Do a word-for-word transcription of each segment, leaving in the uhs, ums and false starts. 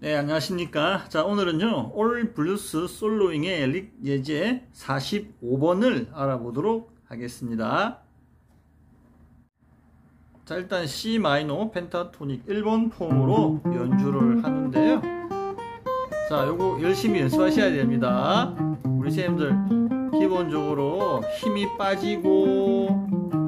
네, 안녕하십니까. 자, 오늘은요, 올 블루스 솔로잉의 릭 예제 사십오 번을 알아보도록 하겠습니다. 자, 일단 C 마이너 펜타토닉 일 번 폼으로 연주를 하는데요. 자, 요거 열심히 연습하셔야 됩니다. 우리 선생님들 기본적으로 힘이 빠지고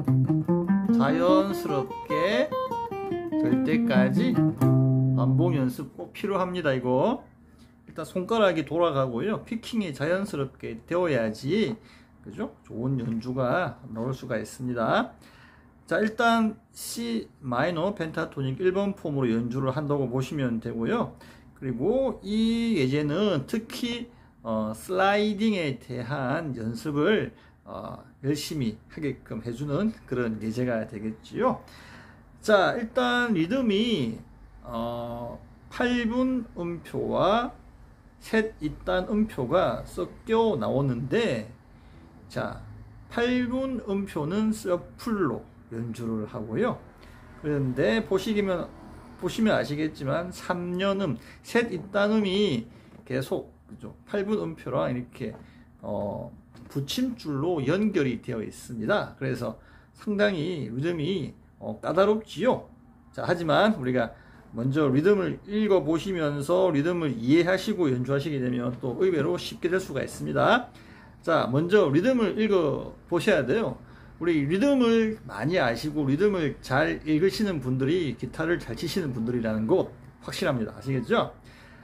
자연스럽게 될 때까지 반복 연습 꼭 필요합니다. 이거 일단 손가락이 돌아가고요, 피킹이 자연스럽게 되어야지 그죠? 좋은 연주가 나올 수가 있습니다. 자, 일단 C 마이너 펜타토닉 일 번 폼으로 연주를 한다고 보시면 되고요. 그리고 이 예제는 특히 어, 슬라이딩에 대한 연습을 어, 열심히 하게끔 해주는 그런 예제가 되겠지요. 자, 일단 리듬이 어, 팔 분 음표와 셋 이단 음표가 섞여 나오는데, 자, 팔 분 음표는 서풀로 연주를 하고요. 그런데 보시면 보시면 아시겠지만 삼 년음, 셋 이단음이 계속 그죠? 팔 분 음표랑 이렇게 어, 붙임줄로 연결이 되어 있습니다. 그래서 상당히 리듬이 어, 까다롭지요. 자, 하지만 우리가 먼저 리듬을 읽어 보시면서 리듬을 이해하시고 연주하시게 되면 또 의외로 쉽게 될 수가 있습니다. 자, 먼저 리듬을 읽어 보셔야 돼요. 우리 리듬을 많이 아시고 리듬을 잘 읽으시는 분들이 기타를 잘 치시는 분들이라는 거 확실합니다. 아시겠죠?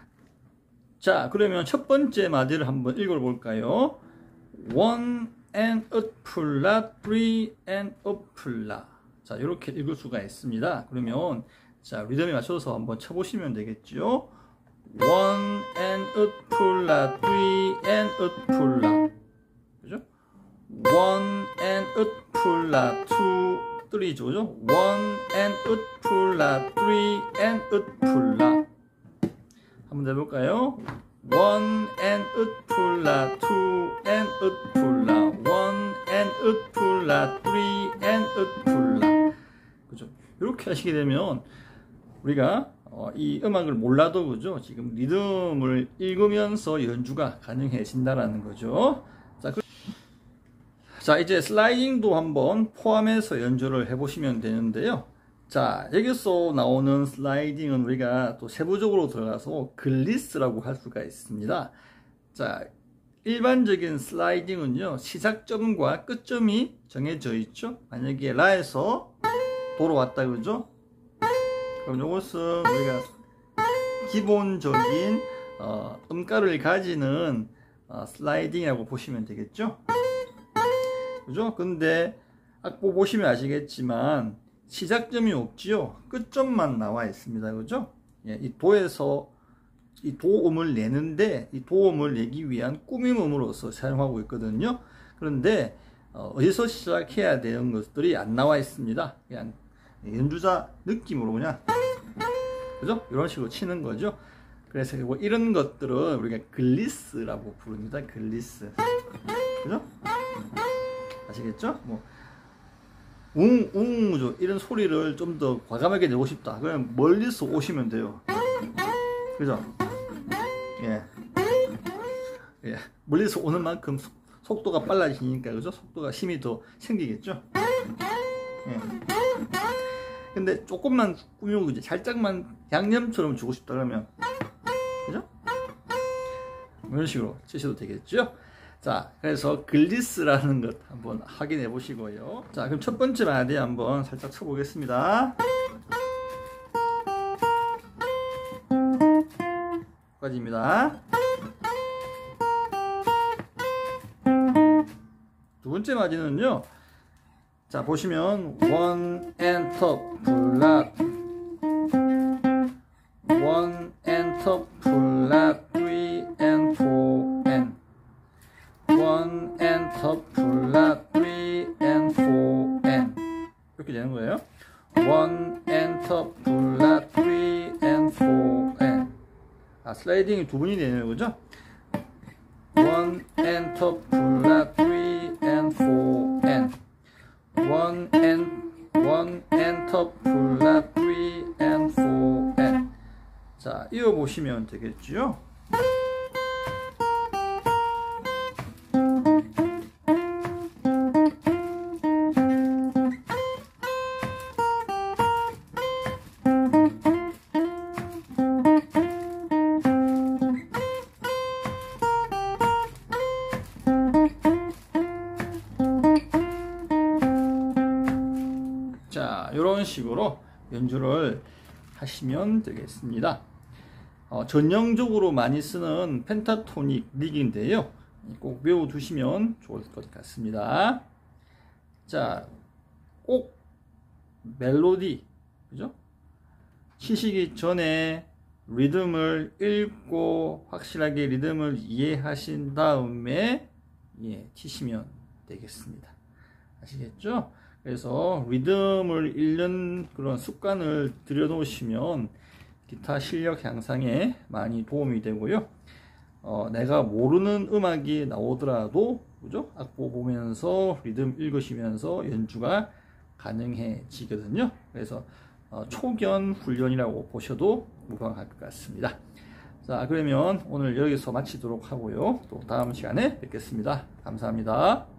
자, 그러면 첫 번째 마디를 한번 읽어 볼까요? one and a flat, three and a flat. 자, 이렇게 읽을 수가 있습니다. 그러면 자, 리듬에 맞춰서 한번 쳐보시면 되겠죠. one and a flat, three and a flat. 그죠? one and a flat, two, three죠. 그죠? one and a flat, three and a flat. 한번 더 해볼까요? one and a flat, two and a flat, one and a flat, three and a flat. 그죠? 이렇게 하시게 되면 우리가 어, 이 음악을 몰라도 그죠? 지금 리듬을 읽으면서 연주가 가능해진다라는 거죠. 자, 그, 자, 이제 슬라이딩도 한번 포함해서 연주를 해보시면 되는데요. 자, 여기서 나오는 슬라이딩은 우리가 또 세부적으로 들어가서 글리스라고 할 수가 있습니다. 자, 일반적인 슬라이딩은요, 시작점과 끝점이 정해져 있죠. 만약에 라에서 도로 왔다 그죠? 그럼 이것은 우리가 기본적인 어, 음가를 가지는 어, 슬라이딩이라고 보시면 되겠죠. 그죠? 근데 악보 보시면 아시겠지만 시작점이 없지요. 끝점만 나와 있습니다. 그죠? 예, 이 도에서 이 도음을 내는데 이 도음을 내기 위한 꾸밈음으로서 사용하고 있거든요. 그런데 어, 어디서 시작해야 되는 것들이 안 나와 있습니다. 그냥 연주자 느낌으로 그냥 그죠? 이런 식으로 치는 거죠. 그래서 뭐 이런 것들은 우리가 글리스라고 부릅니다. 글리스. 그죠? 아시겠죠? 뭐 웅, 웅, 이런 소리를 좀 더 과감하게 내고 싶다. 그럼 멀리서 오시면 돼요. 그죠? 예. 예. 멀리서 오는 만큼 속, 속도가 빨라지니까, 그죠? 속도가 힘이 더 생기겠죠? 예. 근데 조금만 꾸미고 이제 살짝만 양념처럼 주고 싶다 그러면, 그죠? 이런 식으로 치셔도 되겠죠? 자, 그래서 글리스라는 것 한번 확인해 보시고요. 자, 그럼 첫 번째 마디 한번 살짝 쳐보겠습니다. 여기까지입니다. 두 번째 마디는요, 자, 보시면 one and top flat, one and top flat, three and four and one and top flat, three and four and 이렇게 되는 거예요. one and top flat, three and four and. 아, 슬라이딩이 두 분이 되네요, 그죠? one and top flat, three and four and one and one and top flat, three and four and. 자, 이어 보시면 되겠죠. 자, 이런 식으로 연주를 하시면 되겠습니다. 어, 전형적으로 많이 쓰는 펜타토닉 릭인데요. 꼭 외워두시면 좋을 것 같습니다. 자, 꼭 멜로디, 그죠? 치시기 전에 리듬을 읽고 확실하게 리듬을 이해하신 다음에 예, 치시면 되겠습니다. 아시겠죠? 그래서 리듬을 읽는 그런 습관을 들여놓으시면 기타 실력 향상에 많이 도움이 되고요. 어, 내가 모르는 음악이 나오더라도, 그죠? 악보 보면서 리듬 읽으시면서 연주가 가능해지거든요. 그래서 어, 초견 훈련이라고 보셔도 무방할 것 같습니다. 자, 그러면 오늘 여기서 마치도록 하고요. 또 다음 시간에 뵙겠습니다. 감사합니다.